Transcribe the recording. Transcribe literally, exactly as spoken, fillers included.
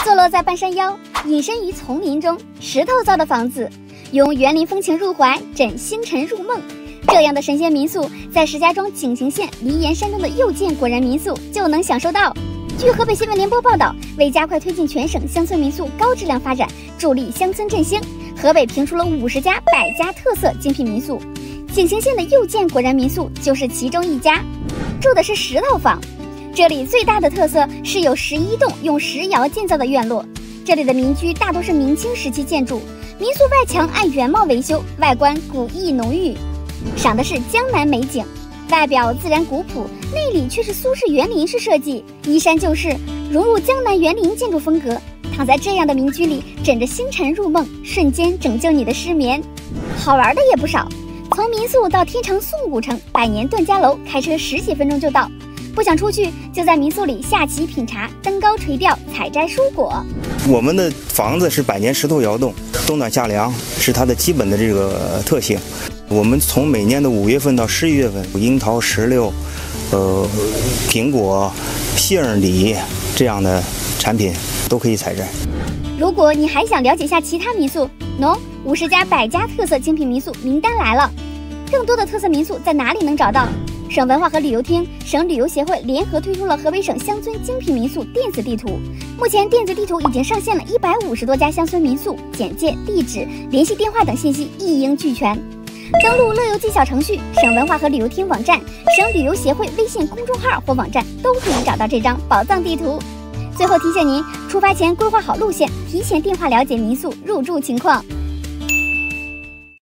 坐落在半山腰，隐身于丛林中，石头造的房子，拥园林风情入怀，枕星辰入梦。这样的神仙民宿，在石家庄景行县梨岩山中的又见果然民宿就能享受到。据河北新闻联播报道，为加快推进全省乡村民宿高质量发展，助力乡村振兴，河北评出了五十家百家特色精品民宿，景行县的又见果然民宿就是其中一家。住的是石头房，这里最大的特色是有十一栋用石窑建造的院落。这里的民居大多是明清时期建筑，民宿外墙按原貌维修，外观古意浓郁，赏的是江南美景。外表自然古朴，内里却是苏式园林式设计，依山就势，融入江南园林建筑风格。躺在这样的民居里，枕着星辰入梦，瞬间拯救你的失眠。好玩的也不少，从民宿到天长宋古城、百年段家楼，开车十几分钟就到。不想出去，就在民宿里下棋品茶、登高垂钓、采摘蔬果。 我们的房子是百年石头窑洞，冬暖夏凉是它的基本的这个特性。我们从每年的五月份到十一月份，樱桃、石榴、呃苹果、杏李这样的产品都可以采摘。 如果你还想了解下其他民宿，喏，五十家百家特色精品民宿名单来了。更多的特色民宿在哪里能找到？省文化和旅游厅、省旅游协会联合推出了河北省乡村精品民宿电子地图。目前电子地图已经上线了一百五十多家乡村民宿，简介、地址、联系电话等信息一应俱全。登录乐游记小程序、省文化和旅游厅网站、省旅游协会微信公众号或网站都可以找到这张宝藏地图。最后提醒您，出发前规划好路线，提前电话了解民宿入住情况。